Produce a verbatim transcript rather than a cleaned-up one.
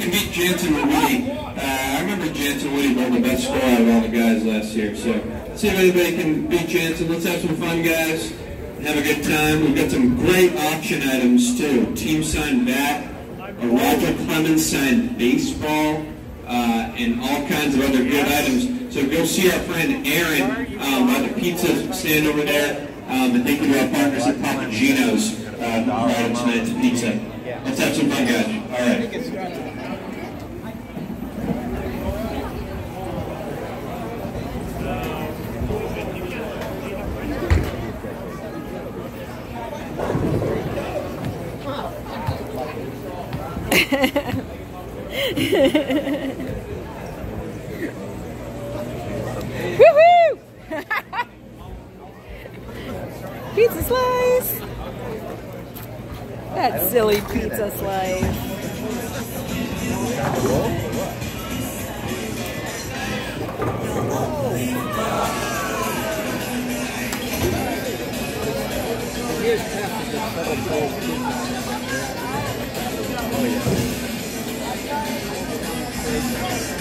can beat Jansen and Woody. Uh, I remember Jansen and Woody won the best score out of all the guys last year. So see if anybody can beat Jansen. Let's have some fun, guys. Have a good time. We've got some great auction items too. Team signed bat, a Roger Clemens signed baseball, uh, and all kinds of other good items. So go see our friend Aaron um, by the pizza stand over there. Um, and thank you to our partners at Papa Gino's uh, who brought tonight's pizza. Let's have some fun, guys. All right. Woohoo! Pizza slice! That silly pizza slice. Oh, yeah.